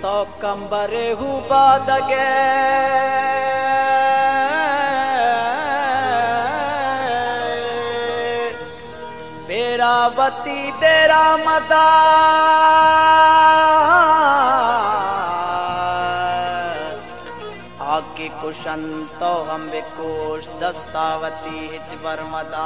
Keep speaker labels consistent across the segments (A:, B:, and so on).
A: तो कंबरे हुआ दगे बेरावती तेरा मदा आके कुशन तो हम विकोश दस्तावती हिच वर्मदा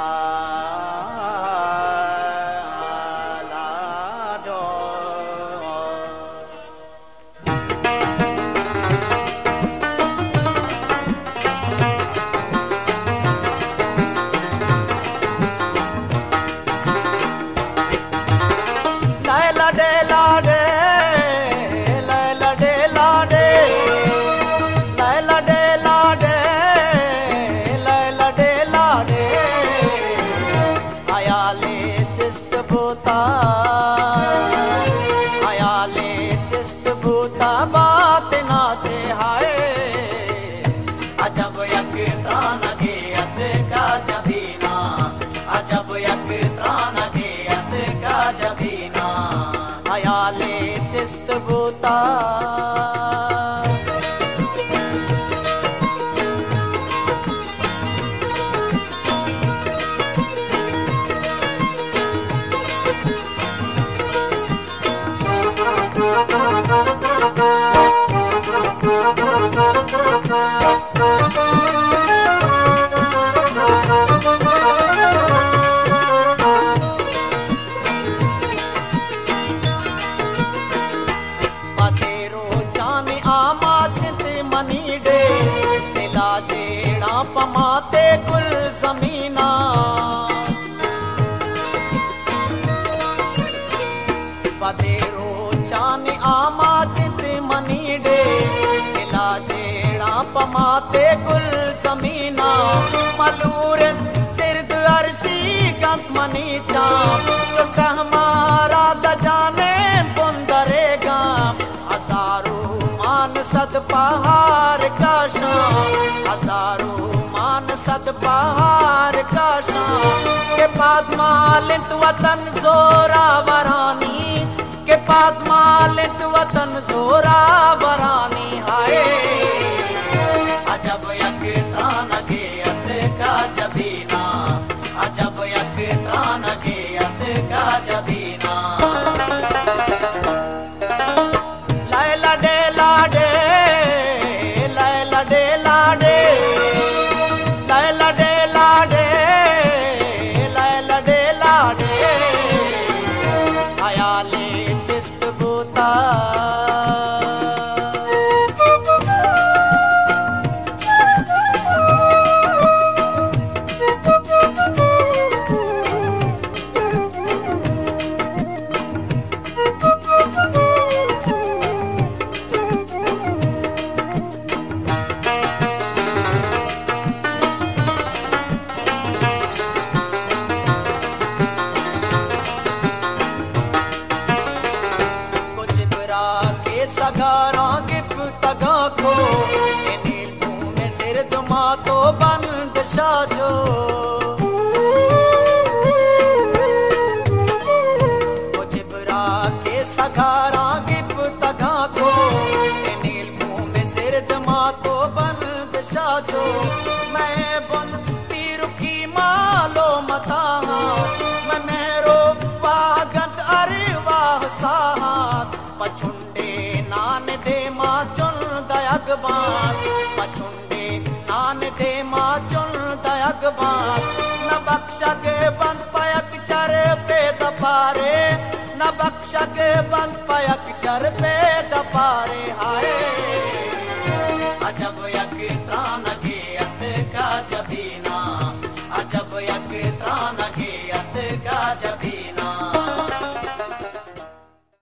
A: चिस्त बूता पमाते कुल जमीना पदेरो चान आमा चित मनी डे इला जेड़ा पमाते कुल जमीना मलूर सिरद अरसी गंत मनी चाम तो सहमारा दजाने बुंदरेगा हजारों मान सद पहाड़ का शाम हजारों सद पहाड़ का शाम के पाद मालित वतन जोरा वरानी के पाद मालित वतन जोरा वरानी हाय अजब यकता नगे अत का जबीना अजब यकता नगे अत का जबीना लैला डे लाडे लैला डे लाडे सगारा गिप तगा को नीलू में सिर दुमा तो बंद शाजो जिबरा के सगारा गिप तगा को नीलू में सिर दुमा तो बंद शाजो मैं बन पीर की मालो मता मैं मेरो वागत अरे वाह साहत पछुंडे नान दे माँ चुन दयग बात पछुंडे नान दे माँ चुन दयग बात न बख्शक बंद पयक चर पे दपारे न बख्शक बंद पयक चर पे दपारे हाय